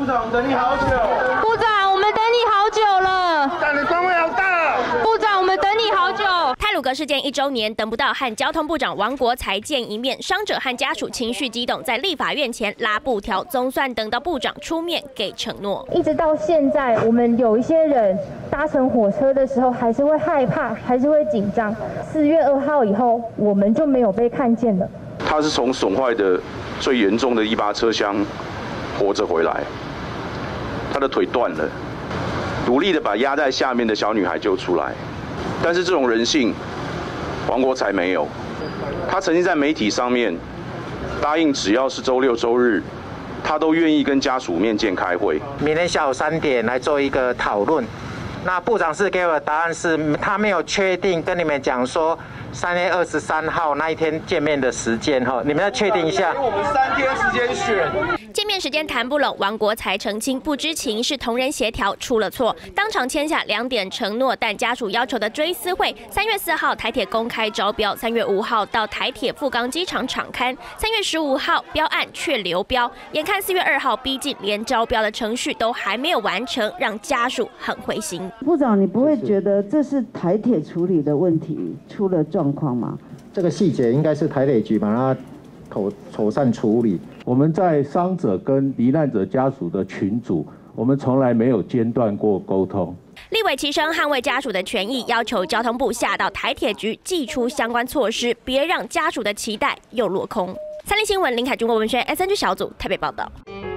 部长等你好久。 部长，我们等你好久了。 但你官位好大。 部长，我们等你好久。 太鲁阁事件1周年，等不到和交通部长王国材见一面，伤者和家属情绪激动，在立法院前拉布条，总算等到部长出面给承诺。 一直到现在，我们有一些人搭乘火车的时候还是会害怕，还是会紧张。4月2号以后，我们就没有被看见了。 他是从损坏的最严重的18车厢活着回来，他的腿断了，努力的把压在下面的小女孩救出来。但是这种人性，王国材没有。他曾经在媒体上面答应，只要是周6、周日，他都愿意跟家属面见开会。 明天下午3点来做一个讨论。那部长是给我的答案是，他没有确定跟你们讲说3月23号那一天见面的时间哈，你们要确定一下。 我们3天时间选。 见面时间谈不拢，王国材澄清不知情，是同仁协调出了错，当场签下2点承诺，但家属要求的追思会3月4号台铁公开招标，3月5号到台铁富冈机场场勘，3月15号标案却流标，眼看4月2号逼近，连招标的程序都还没有完成，让家属很灰心。 部长，你不会觉得这是台铁处理的问题出了状况吗？ 这个细节应该是台铁局把它妥善处理。 我们在伤者跟罹难者家属的群组，我们从来没有间断过沟通。 立委齐声捍卫家属的权益，要求交通部下到台铁局祭出相关措施，别让家属的期待又落空。3立新闻林凯君、郭文轩 SNG 小组台北报道。